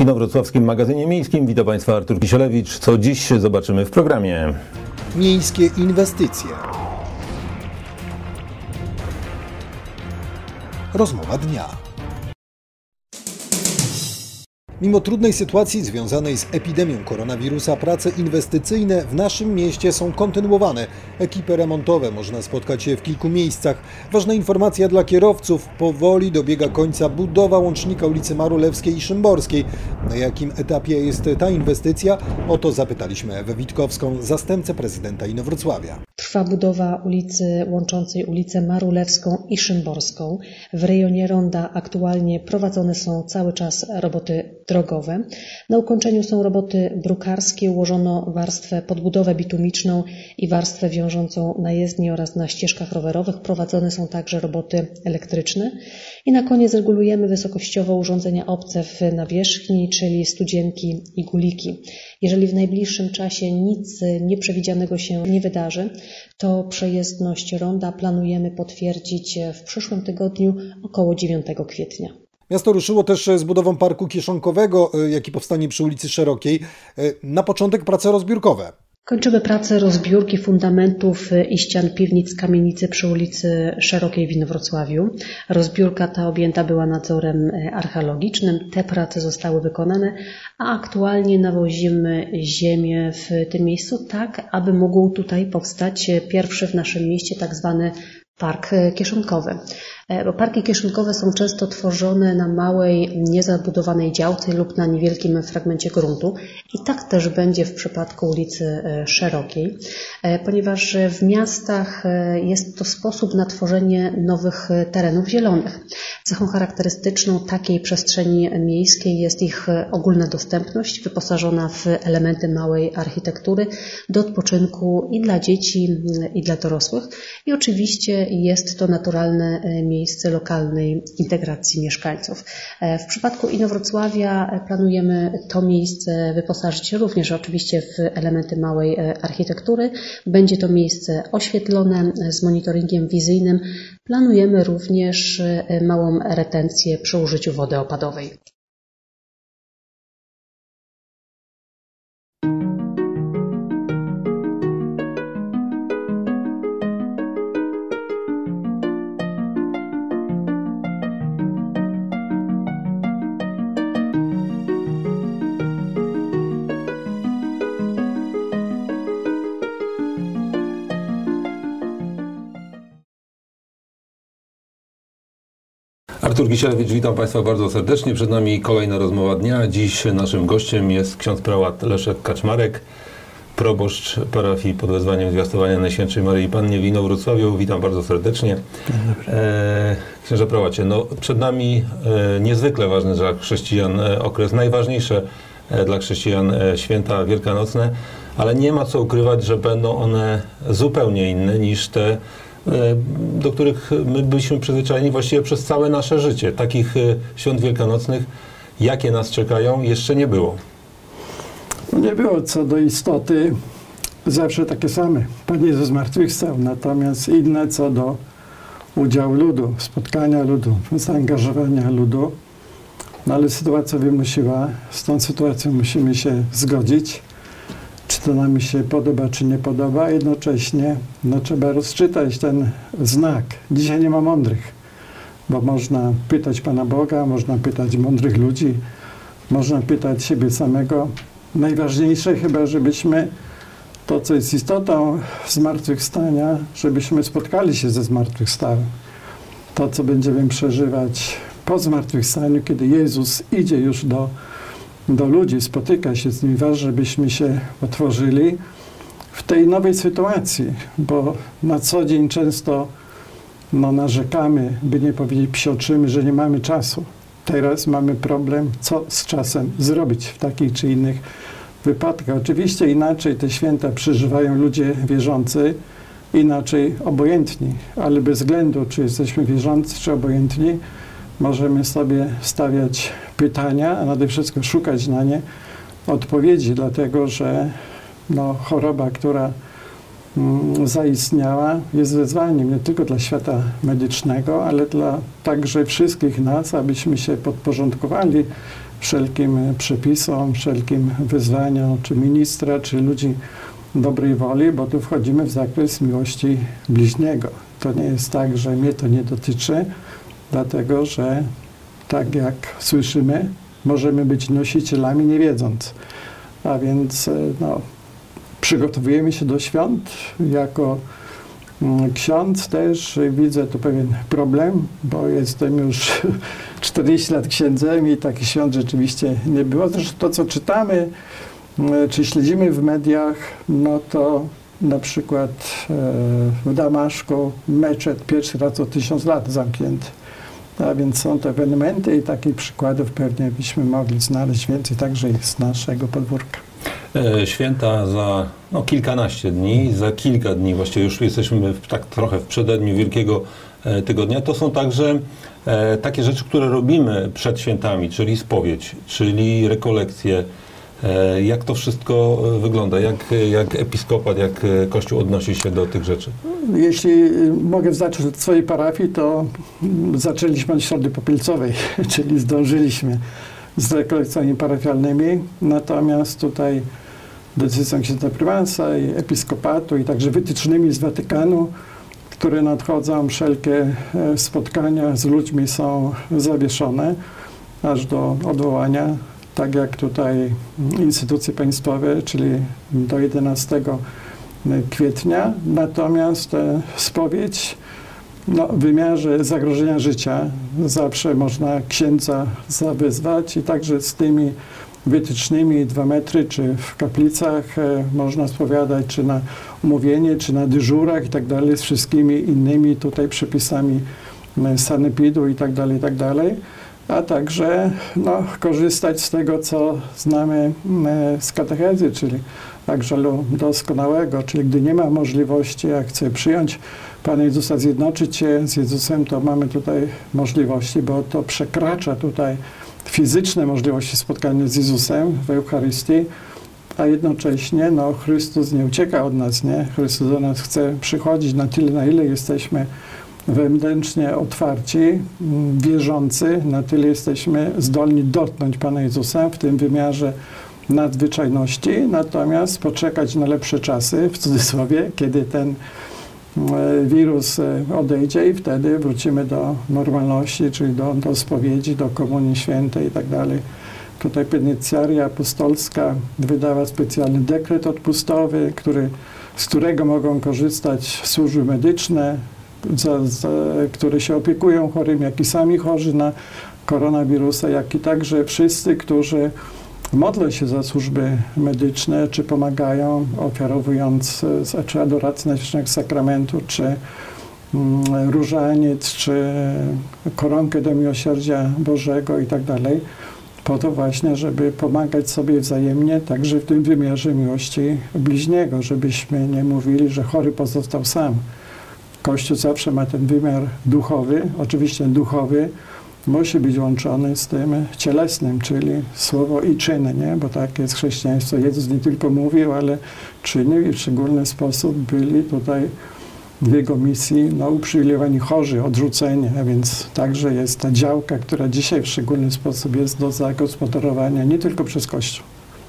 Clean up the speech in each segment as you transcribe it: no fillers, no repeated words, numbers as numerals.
inowrocławskim magazynie miejskim. Witam Państwa, Artur Kisielewicz. Co dziś zobaczymy w programie? Miejskie inwestycje. Rozmowa dnia. Mimo trudnej sytuacji związanej z epidemią koronawirusa, prace inwestycyjne w naszym mieście są kontynuowane. Ekipy remontowe można spotkać w kilku miejscach. Ważna informacja dla kierowców. Powoli dobiega końca budowa łącznika ulicy Marulewskiej i Szymborskiej. Na jakim etapie jest ta inwestycja? O to zapytaliśmy Ewę Witkowską, zastępcę prezydenta Inowrocławia. Trwa budowa ulicy łączącej ulicę Marulewską i Szymborską. W rejonie ronda aktualnie prowadzone są cały czas roboty drogowe. Na ukończeniu są roboty brukarskie, ułożono warstwę podbudowę bitumiczną i warstwę wiążącą na jezdni oraz na ścieżkach rowerowych. Prowadzone są także roboty elektryczne. I na koniec regulujemy wysokościowo urządzenia obce w nawierzchni, czyli studzienki i guliki. Jeżeli w najbliższym czasie nic nieprzewidzianego się nie wydarzy, to przejezdność ronda planujemy potwierdzić w przyszłym tygodniu około 9 kwietnia. Miasto ruszyło też z budową parku kieszonkowego, jaki powstanie przy ulicy Szerokiej. Na początek prace rozbiórkowe. Kończymy pracę rozbiórki fundamentów i ścian piwnic kamienicy przy ulicy Szerokiej w Inowrocławiu. Rozbiórka ta objęta była nadzorem archeologicznym. Te prace zostały wykonane, a aktualnie nawozimy ziemię w tym miejscu tak, aby mógł tutaj powstać pierwszy w naszym mieście tak zwany park kieszonkowy. Bo parki kieszonkowe są często tworzone na małej, niezabudowanej działce lub na niewielkim fragmencie gruntu. I tak też będzie w przypadku ulicy Szerokiej, ponieważ w miastach jest to sposób na tworzenie nowych terenów zielonych. Cechą charakterystyczną takiej przestrzeni miejskiej jest ich ogólna dostępność, wyposażona w elementy małej architektury do odpoczynku i dla dzieci, i dla dorosłych. I oczywiście jest to naturalne miejsce lokalnej integracji mieszkańców. W przypadku Inowrocławia planujemy to miejsce wyposażyć również oczywiście w elementy małej architektury. Będzie to miejsce oświetlone z monitoringiem wizyjnym. Planujemy również małą retencję przy użyciu wody opadowej. Artur Kisielewicz, witam Państwa bardzo serdecznie. Przed nami kolejna rozmowa dnia. Dziś naszym gościem jest ksiądz prałat Leszek Kaczmarek, proboszcz parafii pod wezwaniem Zwiastowania Najświętszej Maryi Pannie w Inowrocławiu. Witam bardzo serdecznie. Księże prałacie, przed nami niezwykle ważny dla chrześcijan okres, najważniejsze dla chrześcijan święta wielkanocne, ale nie ma co ukrywać, że będą one zupełnie inne niż te, do których my byliśmy przyzwyczajeni właściwie przez całe nasze życie. Takich świąt wielkanocnych, jakie nas czekają, jeszcze nie było. Nie było co do istoty zawsze takie same. Pan Jezus zmartwychwstał, natomiast inne co do udziału ludu, spotkania ludu, zaangażowania ludu. No ale sytuacja wymusiła, z tą sytuacją musimy się zgodzić. Czy to nam się podoba, czy nie podoba. Jednocześnie trzeba rozczytać ten znak. Dzisiaj nie ma mądrych, bo można pytać Pana Boga, można pytać mądrych ludzi, można pytać siebie samego. Najważniejsze chyba, żebyśmy to, co jest istotą zmartwychwstania, żebyśmy spotkali się ze zmartwychwstałym. To, co będziemy przeżywać po zmartwychwstaniu, kiedy Jezus idzie już do ludzi, spotyka się z nimi, ważne, żebyśmy się otworzyli w tej nowej sytuacji, bo na co dzień często narzekamy, by nie powiedzieć psioczymy, że nie mamy czasu. Teraz mamy problem, co z czasem zrobić w takich czy innych wypadkach. Oczywiście inaczej te święta przeżywają ludzie wierzący, inaczej obojętni, ale bez względu, czy jesteśmy wierzący, czy obojętni, możemy sobie stawiać pytania, a nade wszystko szukać na nie odpowiedzi, dlatego że choroba, która zaistniała, jest wyzwaniem nie tylko dla świata medycznego, ale dla także wszystkich nas, abyśmy się podporządkowali wszelkim przepisom, wszelkim wyzwaniom, czy ministra, czy ludzi dobrej woli, bo tu wchodzimy w zakres miłości bliźniego. To nie jest tak, że mnie to nie dotyczy, dlatego że tak jak słyszymy, możemy być nosicielami nie wiedząc. A więc no, przygotowujemy się do świąt. Jako ksiądz też widzę tu pewien problem, bo jestem już 40 lat księdzem i taki świąt rzeczywiście nie było. Zresztą to, co czytamy, czy śledzimy w mediach, no to na przykład w Damaszku meczet pierwszy raz od 1000 lat zamknięty. A więc są te ewenementy i takich przykładów pewnie byśmy mogli znaleźć więcej, także i z naszego podwórka. Święta za kilkanaście dni, za kilka dni, właściwie już jesteśmy tak trochę w przededniu Wielkiego Tygodnia. To są także takie rzeczy, które robimy przed świętami, czyli spowiedź, czyli rekolekcje. Jak to wszystko wygląda? Jak episkopat, jak Kościół odnosi się do tych rzeczy? Jeśli mogę zacząć od swojej parafii, to zaczęliśmy od Środy Popielcowej, czyli zdążyliśmy z rekolekcjami parafialnymi. Natomiast tutaj decyzją księdza prymansa i episkopatu i także wytycznymi z Watykanu, które nadchodzą, wszelkie spotkania z ludźmi są zawieszone aż do odwołania, tak jak tutaj instytucje państwowe, czyli do 11 kwietnia. Natomiast spowiedź w wymiarze zagrożenia życia zawsze można księdza zawezwać i także z tymi wytycznymi 2 metry, czy w kaplicach można spowiadać, czy na umówienie, czy na dyżurach i tak dalej, z wszystkimi innymi tutaj przepisami sanepidu i tak dalej, a także korzystać z tego, co znamy z katechezy, czyli akżelu doskonałego, czyli gdy nie ma możliwości, jak chcę przyjąć Pana Jezusa, zjednoczyć się z Jezusem, to mamy tutaj możliwości, bo to przekracza tutaj fizyczne możliwości spotkania z Jezusem w Eucharystii, a jednocześnie Chrystus nie ucieka od nas, nie? Chrystus do nas chce przychodzić na tyle, na ile jesteśmy wewnętrznie otwarci, wierzący, na tyle jesteśmy zdolni dotknąć Pana Jezusa w tym wymiarze nadzwyczajności, natomiast poczekać na lepsze czasy, w cudzysłowie, kiedy ten wirus odejdzie i wtedy wrócimy do normalności, czyli do spowiedzi, do Komunii Świętej i tak dalej. Tutaj Penitencjaria Apostolska wydała specjalny dekret odpustowy, z którego mogą korzystać służby medyczne, które się opiekują chorymi, jak i sami chorzy na koronawirusa, jak i także wszyscy, którzy modlą się za służby medyczne, czy pomagają, ofiarowując czy adorację Najświętszego Sakramentu, czy różaniec, czy koronkę do miłosierdzia Bożego i tak dalej, po to właśnie, żeby pomagać sobie wzajemnie, także w tym wymiarze miłości bliźniego, żebyśmy nie mówili, że chory pozostał sam. Kościół zawsze ma ten wymiar duchowy, oczywiście duchowy musi być łączony z tym cielesnym, czyli słowo i czyny, nie? Bo tak jest chrześcijaństwo. Jezus nie tylko mówił, ale czynił i w szczególny sposób byli tutaj w Jego misji uprzywilejowani chorzy, odrzuceni, a więc także jest ta działka, która dzisiaj w szczególny sposób jest do zagospodarowania nie tylko przez Kościół.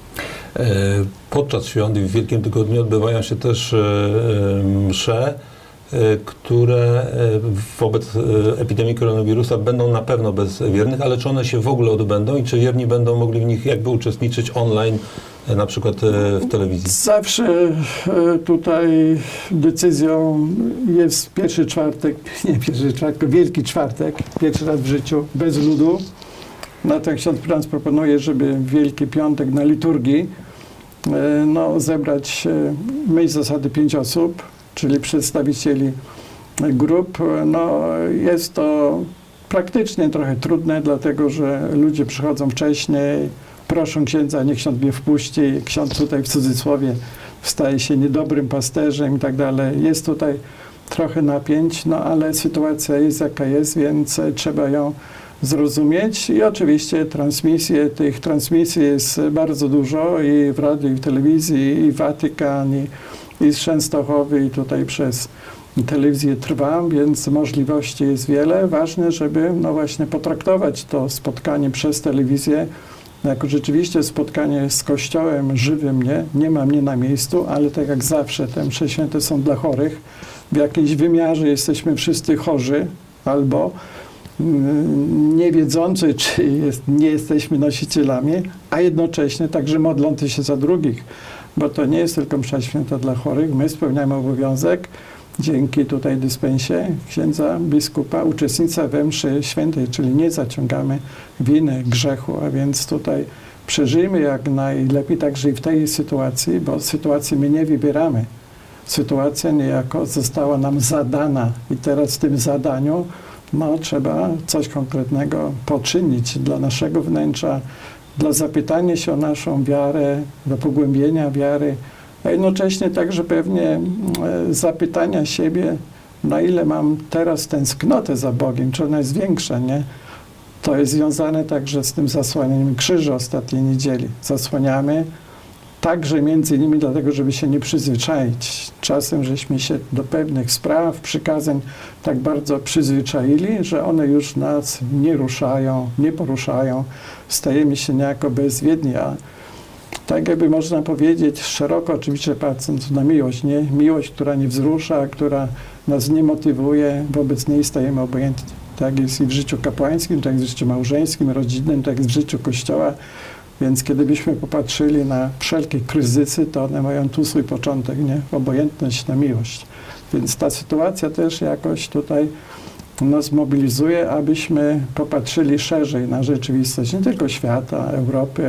Podczas świąt i w Wielkim Tygodniu odbywają się też msze, które wobec epidemii koronawirusa będą na pewno bez wiernych, ale czy one się w ogóle odbędą i czy wierni będą mogli w nich jakby uczestniczyć online, na przykład w telewizji? Zawsze tutaj decyzją jest Wielki Czwartek, pierwszy raz w życiu, bez ludu. Natomiast ksiądz prymans proponuje, żeby w Wielki Piątek na liturgii zebrać myśl zasady 5 osób, czyli przedstawicieli grup. Jest to praktycznie trochę trudne, dlatego że ludzie przychodzą wcześniej, proszą księdza, niech ksiądz mnie wpuści, ksiądz tutaj w cudzysłowie staje się niedobrym pasterzem i tak dalej. Jest tutaj trochę napięć, ale sytuacja jest jaka jest, więc trzeba ją zrozumieć i oczywiście tych transmisji jest bardzo dużo i w radiu, i w telewizji, i Watykan, i z Częstochowy, i tutaj przez telewizję Trwam, więc możliwości jest wiele. Ważne, żeby właśnie potraktować to spotkanie przez telewizję Jako rzeczywiście spotkanie z Kościołem żywym nie ma mnie na miejscu, ale tak jak zawsze te msze święte są dla chorych. W jakimś wymiarze jesteśmy wszyscy chorzy albo niewiedzący, czy nie jesteśmy nosicielami, a jednocześnie także modlący się za drugich, bo to nie jest tylko msza święta dla chorych. My spełniamy obowiązek dzięki tutaj dyspensie księdza biskupa uczestnictwa we mszy świętej, czyli nie zaciągamy winy, grzechu, a więc tutaj przeżyjmy jak najlepiej także i w tej sytuacji, bo sytuacji my nie wybieramy. Sytuacja niejako została nam zadana i teraz w tym zadaniu trzeba coś konkretnego poczynić dla naszego wnętrza, dla zapytania się o naszą wiarę, dla pogłębienia wiary, a jednocześnie także pewnie zapytania siebie, na ile mam teraz tęsknotę za Bogiem, czy ona jest większa, nie? To jest związane także z tym zasłanianiem krzyża ostatniej niedzieli. Zasłaniamy także między innymi dlatego, żeby się nie przyzwyczaić. Czasem żeśmy się do pewnych spraw, przykazań tak bardzo przyzwyczaili, że one już nas nie ruszają, nie poruszają. Stajemy się niejako bezwiedni, a tak jakby można powiedzieć szeroko, oczywiście patrząc na miłość, nie? Miłość, która nie wzrusza, która nas nie motywuje, wobec niej stajemy obojętni. Tak jest i w życiu kapłańskim, tak jest w życiu małżeńskim, rodzinnym, tak jest w życiu Kościoła. Więc kiedy byśmy popatrzyli na wszelkie kryzysy, to one mają tu swój początek, nie? Obojętność na miłość. Więc ta sytuacja też jakoś tutaj nas mobilizuje, abyśmy popatrzyli szerzej na rzeczywistość, nie tylko świata, Europy,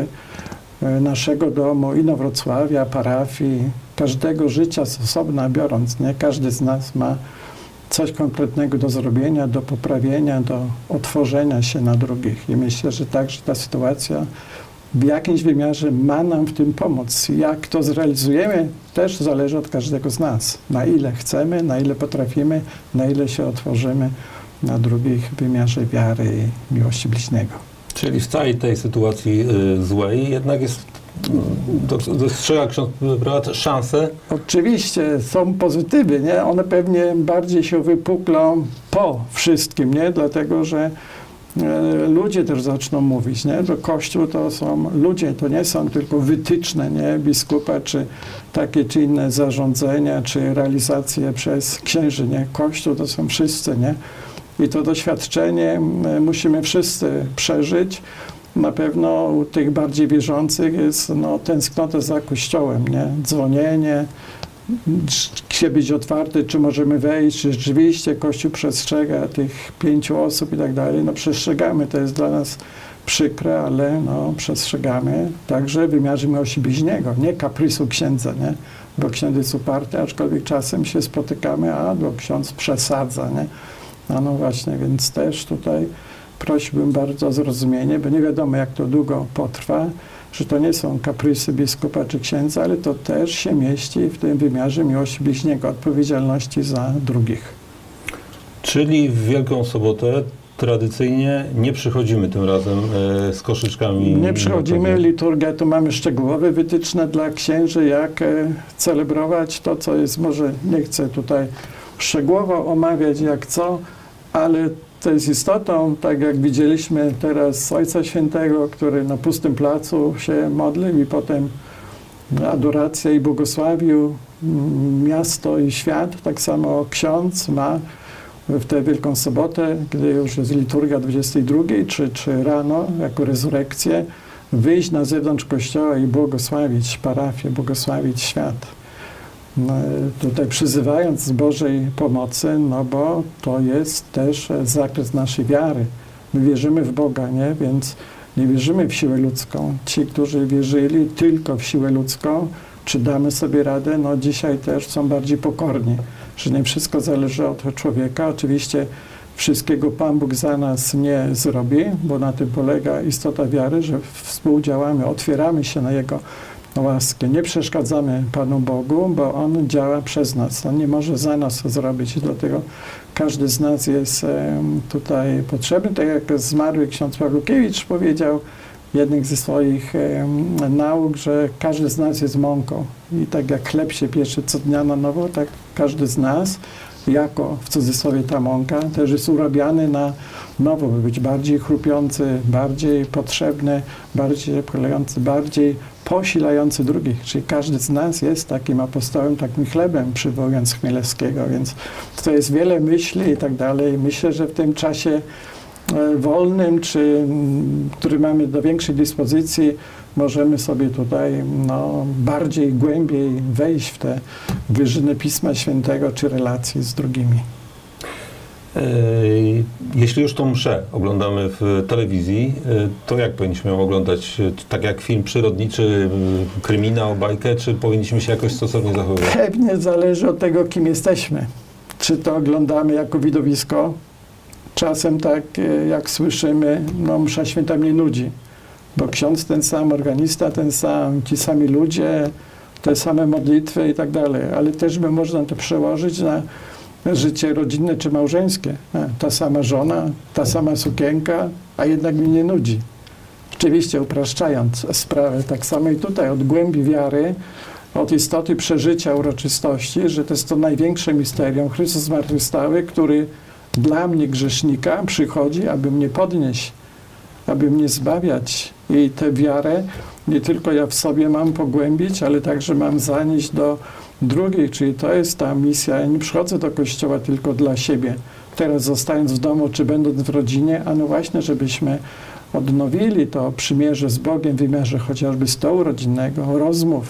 naszego domu, Inowrocławia, parafii, każdego życia z osobna biorąc, nie? Każdy z nas ma coś konkretnego do zrobienia, do poprawienia, do otworzenia się na drugich. I myślę, że także ta sytuacja w jakimś wymiarze ma nam w tym pomóc. Jak to zrealizujemy, też zależy od każdego z nas. Na ile chcemy, na ile potrafimy, na ile się otworzymy na drugich w wymiarze wiary i miłości bliźniego. Czyli w całej tej sytuacji złej jednak jest, dostrzega ksiądz prałat, szanse? Oczywiście są pozytywy, nie? One pewnie bardziej się wypuklą po wszystkim, nie? Dlatego, że ludzie też zaczną mówić, nie? To Kościół to są ludzie, to nie są tylko wytyczne, nie? Biskupa, czy takie czy inne zarządzenia, czy realizacje przez księży, nie? Kościół to są wszyscy, nie? I to doświadczenie musimy wszyscy przeżyć. Na pewno u tych bardziej wierzących jest tęsknota za Kościołem, nie? Dzwonienie, chce być otwarty, czy możemy wejść, czy rzeczywiście Kościół przestrzega tych 5 osób i tak dalej. No przestrzegamy, to jest dla nas przykre, ale przestrzegamy także w wymiarze miłości bliźniego, nie kaprysu księdza, nie? Bo ksiądz jest uparty, aczkolwiek czasem się spotykamy, bo ksiądz przesadza, nie? No właśnie, więc też tutaj prosiłbym bardzo o zrozumienie, bo nie wiadomo, jak to długo potrwa, że to nie są kaprysy biskupa czy księdza, ale to też się mieści w tym wymiarze miłości bliźniego, odpowiedzialności za drugich. Czyli w Wielką Sobotę tradycyjnie nie przychodzimy tym razem z koszyczkami? Nie przychodzimy, liturgia, tu mamy szczegółowe wytyczne dla księży, jak celebrować to, co jest, może nie chcę tutaj szczegółowo omawiać jak co, ale to jest istotą, tak jak widzieliśmy teraz Ojca Świętego, który na pustym placu się modlił i potem adoracja i błogosławił miasto i świat. Tak samo ksiądz ma w tę Wielką Sobotę, gdy już jest liturgia 22, czy rano, jako rezurekcję, wyjść na zewnątrz Kościoła i błogosławić parafię, błogosławić świat. Tutaj przyzywając z Bożej pomocy, bo to jest też zakres naszej wiary. My wierzymy w Boga, nie? Więc nie wierzymy w siłę ludzką. Ci, którzy wierzyli tylko w siłę ludzką, czy damy sobie radę, dzisiaj też są bardziej pokorni, że nie wszystko zależy od człowieka. Oczywiście wszystkiego Pan Bóg za nas nie zrobi, bo na tym polega istota wiary, że współdziałamy, otwieramy się na Jego łaskę. Nie przeszkadzamy Panu Bogu, bo On działa przez nas. On nie może za nas zrobić. Dlatego każdy z nas jest tutaj potrzebny. Tak jak zmarły ksiądz Pawlukiewicz powiedział jednych ze swoich nauk, że każdy z nas jest mąką. I tak jak chleb się pieczy co dnia na nowo, tak każdy z nas jako, w cudzysłowie, ta mąka, też jest urabiany na nowo, by być bardziej chrupiący, bardziej potrzebny, bardziej polejący, bardziej posilający drugich. Czyli każdy z nas jest takim apostołem, takim chlebem, przywołując Chmielewskiego, więc to jest wiele myśli i tak dalej. Myślę, że w tym czasie wolnym, który mamy do większej dyspozycji, możemy sobie tutaj bardziej, głębiej wejść w te wyżyny Pisma Świętego czy relacji z drugimi. Jeśli już tą mszę oglądamy w telewizji, to jak powinniśmy ją oglądać? Tak jak film przyrodniczy, kryminał, bajkę, czy powinniśmy się jakoś stosownie zachowywać? Pewnie zależy od tego, kim jesteśmy. Czy to oglądamy jako widowisko? Czasem tak, jak słyszymy, msza święta mnie nudzi, bo ksiądz ten sam, organista ten sam, ci sami ludzie, te same modlitwy i tak dalej, ale też by można to przełożyć na życie rodzinne czy małżeńskie. Ta sama żona, ta sama sukienka, a jednak mnie nie nudzi. Oczywiście upraszczając sprawę, tak samo i tutaj od głębi wiary, od istoty przeżycia uroczystości, że to jest to największe misterium, Chrystus zmartwychwstały, który dla mnie, grzesznika, przychodzi, aby mnie podnieść, aby mnie zbawiać. I tę wiarę nie tylko ja w sobie mam pogłębić, ale także mam zanieść do drugich, czyli to jest ta misja. Ja nie przychodzę do Kościoła tylko dla siebie, teraz zostając w domu, czy będąc w rodzinie, a no właśnie, żebyśmy odnowili to przymierze z Bogiem w wymiarze chociażby stołu rodzinnego, rozmów,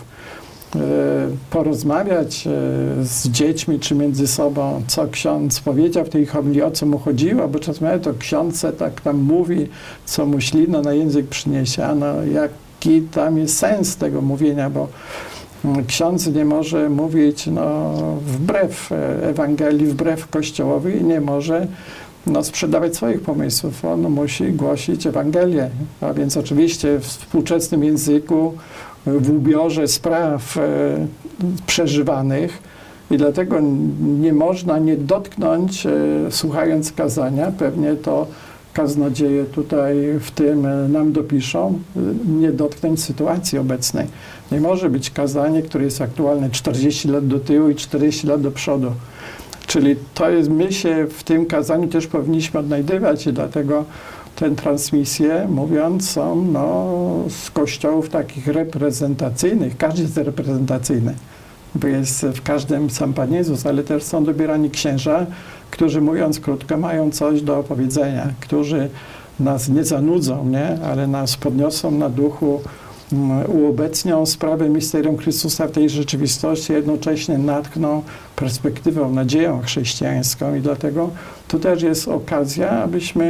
porozmawiać z dziećmi czy między sobą, co ksiądz powiedział w tej homilii, o co mu chodziło, bo czasem to ksiądz tak tam mówi, co mu ślino na język przyniesie, a no jaki tam jest sens tego mówienia, bo ksiądz nie może mówić wbrew Ewangelii, wbrew Kościołowi i nie może sprzedawać swoich pomysłów. On musi głosić Ewangelię, a więc oczywiście w współczesnym języku, w ubiorze spraw przeżywanych i dlatego nie można nie dotknąć, słuchając kazania, pewnie to kaznodzieje tutaj w tym nam dopiszą, nie dotknąć sytuacji obecnej. Nie może być kazanie, które jest aktualne 40 lat do tyłu i 40 lat do przodu. Czyli to jest, my się w tym kazaniu też powinniśmy odnajdywać i dlatego tę transmisję, mówiąc, są z kościołów takich reprezentacyjnych, każdy jest reprezentacyjny, bo jest w każdym sam Pan Jezus, ale też są dobierani księża, którzy, mówiąc krótko, mają coś do opowiedzenia, którzy nas nie zanudzą, ale nas podniosą na duchu, uobecnią sprawę misterium Chrystusa w tej rzeczywistości, jednocześnie natkną perspektywą, nadzieją chrześcijańską i dlatego to też jest okazja, abyśmy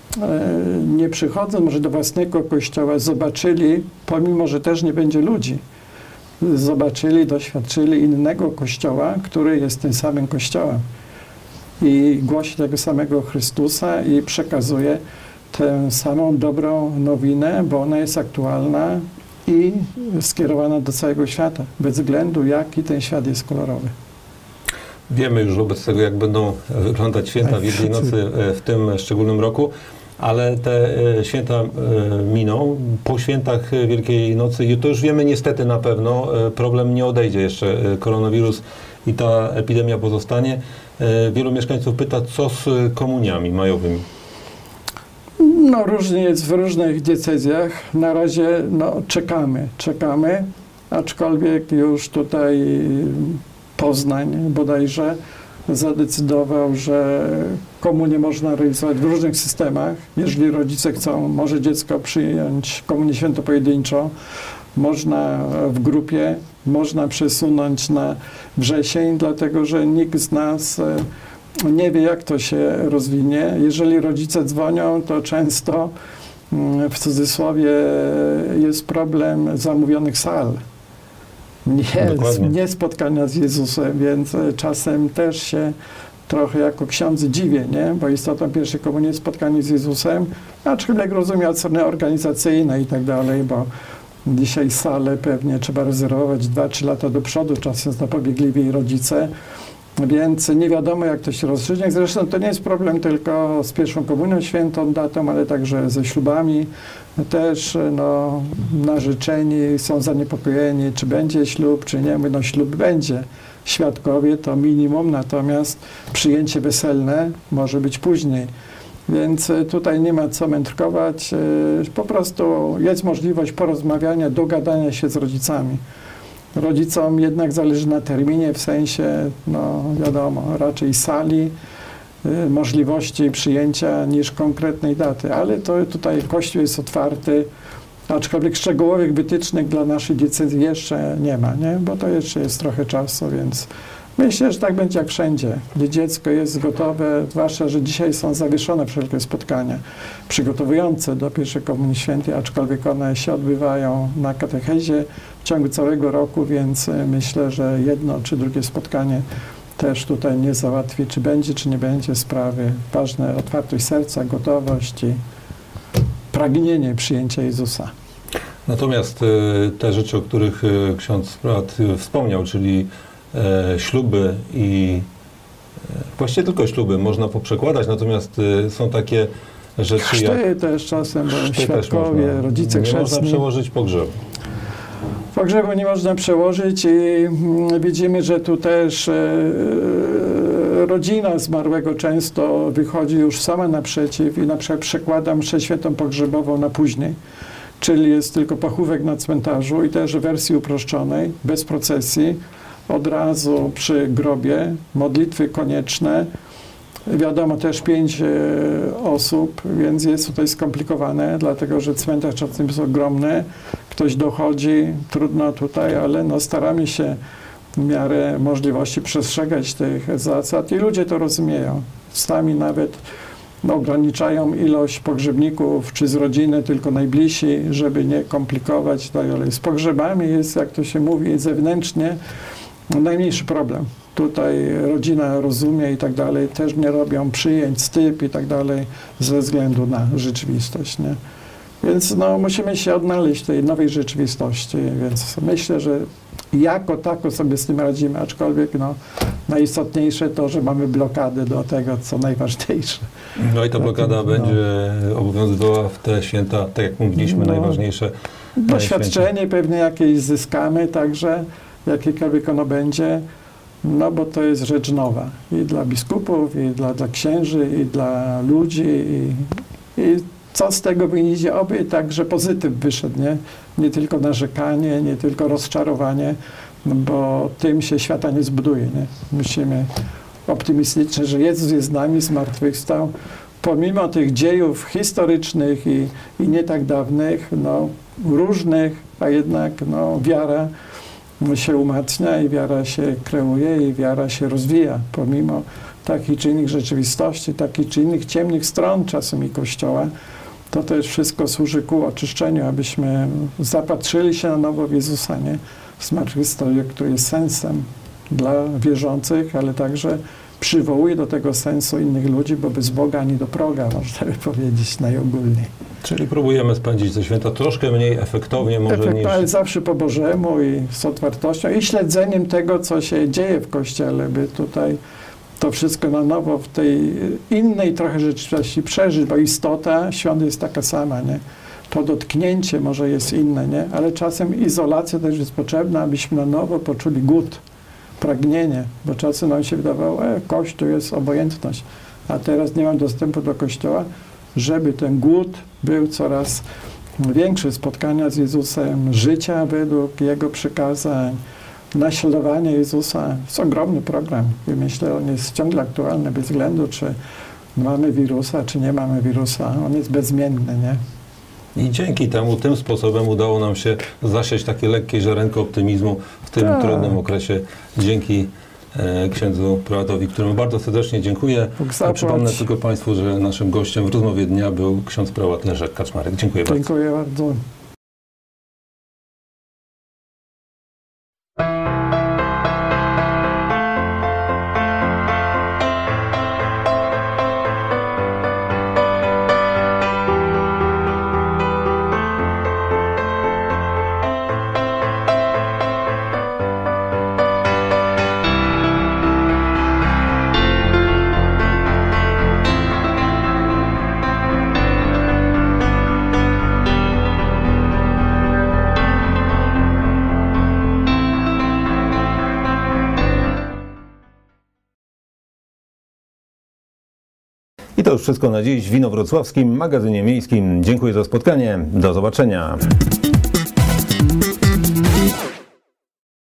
nie przychodząc może do własnego kościoła, zobaczyli, pomimo że też nie będzie ludzi, zobaczyli, doświadczyli innego kościoła, który jest tym samym kościołem i głosi tego samego Chrystusa i przekazuje tę samą dobrą nowinę, bo ona jest aktualna i skierowana do całego świata, bez względu jaki ten świat jest kolorowy. Wiemy już wobec tego, jak będą wyglądać święta Wielkiej Nocy w tym szczególnym roku, ale te święta miną. Po świętach Wielkiej Nocy, i to już wiemy niestety na pewno, problem nie odejdzie jeszcze, koronawirus i ta epidemia pozostanie. Wielu mieszkańców pyta, co z komuniami majowymi? Różnie jest w różnych diecezjach. Na razie czekamy, aczkolwiek już tutaj Poznań bodajże zadecydował, że komunię można realizować w różnych systemach. Jeżeli rodzice chcą, może dziecko przyjąć komunię święto pojedynczo, można w grupie, można przesunąć na wrzesień, dlatego że nikt z nas nie wie, jak to się rozwinie. Jeżeli rodzice dzwonią, to często w cudzysłowie jest problem zamówionych sal. Nie spotkania z Jezusem, więc czasem też się trochę jako ksiądz dziwię, bo istotą pierwszej komunii jest spotkanie z Jezusem, aczkolwiek rozumiem od strony organizacyjnej i tak dalej, bo dzisiaj salę pewnie trzeba rezerwować 2-3 lata do przodu, czasem zapobiegliwi rodzice, więc nie wiadomo, jak to się rozstrzygnie. Zresztą to nie jest problem tylko z pierwszą komunią świętą datą, ale także ze ślubami. Też narzeczeni są zaniepokojeni, czy będzie ślub, czy nie. Ślub będzie. świadkowie to minimum, natomiast przyjęcie weselne może być później. Więc tutaj nie ma co mędrkować, po prostu jest możliwość porozmawiania, dogadania się z rodzicami. Rodzicom jednak zależy na terminie, w sensie, no wiadomo, raczej sali, możliwości przyjęcia niż konkretnej daty, ale to tutaj Kościół jest otwarty, aczkolwiek szczegółowych wytycznych dla naszej diecezji jeszcze nie ma, nie? Bo to jeszcze jest trochę czasu, więc myślę, że tak będzie jak wszędzie, gdzie dziecko jest gotowe, zwłaszcza, że dzisiaj są zawieszone wszelkie spotkania przygotowujące do pierwszej Komunii Świętej, aczkolwiek one się odbywają na katechezie w ciągu całego roku, więc myślę, że jedno czy drugie spotkanie też tutaj nie załatwi, czy będzie, czy nie będzie sprawy. Ważne otwartość serca, gotowość i pragnienie przyjęcia Jezusa. Natomiast te rzeczy, o których ksiądz prałat wspomniał, czyli śluby i właściwie tylko śluby można poprzekładać, natomiast są takie rzeczy chrzty też czasem, bo świadkowie, rodzice chrzestni. Nie można przełożyć pogrzebu. Pogrzebu nie można przełożyć i widzimy, że tu też rodzina zmarłego często wychodzi już sama naprzeciw i na przykład przekłada mszę świętą pogrzebową na później. Czyli jest tylko pochówek na cmentarzu i też w wersji uproszczonej, bez procesji, od razu przy grobie, modlitwy konieczne. Wiadomo, też 5 osób, więc jest tutaj skomplikowane, dlatego że cmentarz czasem jest ogromny, ktoś dochodzi, trudno tutaj, ale no staramy się w miarę możliwości przestrzegać tych zasad i ludzie to rozumieją. Sami nawet ograniczają ilość pogrzebników, czy z rodziny, tylko najbliżsi, żeby nie komplikować. Ale z pogrzebami jest, jak to się mówi, zewnętrznie najmniejszy problem. Tutaj rodzina rozumie i tak dalej, też nie robią przyjęć, styp i tak dalej ze względu na rzeczywistość, nie? Więc no, musimy się odnaleźć w tej nowej rzeczywistości, więc myślę, że jako tako sobie z tym radzimy, aczkolwiek no, najistotniejsze to, że mamy blokadę do tego, co najważniejsze. No i ta blokada będzie obowiązywała w te święta, tak jak mówiliśmy, najważniejsze. Doświadczenie pewnie jakieś zyskamy, także jakiekolwiek ono będzie, no bo to jest rzecz nowa i dla biskupów, i dla księży, i dla ludzi, i co z tego wyjdzie, oby także pozytyw wyszedł, nie? Nie tylko narzekanie, nie tylko rozczarowanie, bo tym się świata nie zbuduje, nie? Musimy optymistycznie, że Jezus jest z nami, zmartwychwstał. Pomimo tych dziejów historycznych i nie tak dawnych, no, różnych, a jednak no, wiara się umacnia i wiara się kreuje i wiara się rozwija, pomimo takich czy innych rzeczywistości, takich czy innych ciemnych stron czasem i Kościoła. To też wszystko służy ku oczyszczeniu, abyśmy zapatrzyli się na nowo w Jezusa, nie? Zmartwychwstałego, który jest sensem dla wierzących, ale także przywołuje do tego sensu innych ludzi, bo bez Boga ani do proga, można by powiedzieć najogólniej. Czyli próbujemy spędzić te święta troszkę mniej efektownie może niż... Ale zawsze po Bożemu i z otwartością i śledzeniem tego, co się dzieje w Kościele, by tutaj to wszystko na nowo w tej innej trochę rzeczywistości przeżyć, bo istota świąt jest taka sama, nie? To dotknięcie może jest inne, nie? Ale czasem izolacja też jest potrzebna, abyśmy na nowo poczuli głód, pragnienie, bo czasem nam się wydawało, Kościół jest obojętność, a teraz nie mam dostępu do Kościoła, żeby ten głód był coraz większy, spotkania z Jezusem, życia według Jego przykazań, naśladowanie Jezusa. To jest ogromny program i myślę, on jest ciągle aktualny bez względu, czy mamy wirusa, czy nie mamy wirusa. On jest bezmienny, nie? I dzięki temu, tym sposobem udało nam się zasiać takie lekkie ziarenko optymizmu w tym trudnym okresie. Dzięki księdzu prałatowi, któremu bardzo serdecznie dziękuję. Przypomnę tylko Państwu, że naszym gościem w rozmowie dnia był ksiądz prałat Leszek Kaczmarek. Dziękuję bardzo. Dziękuję bardzo. to już wszystko na dziś w Inowrocławskim Magazynie Miejskim. Dziękuję za spotkanie. Do zobaczenia.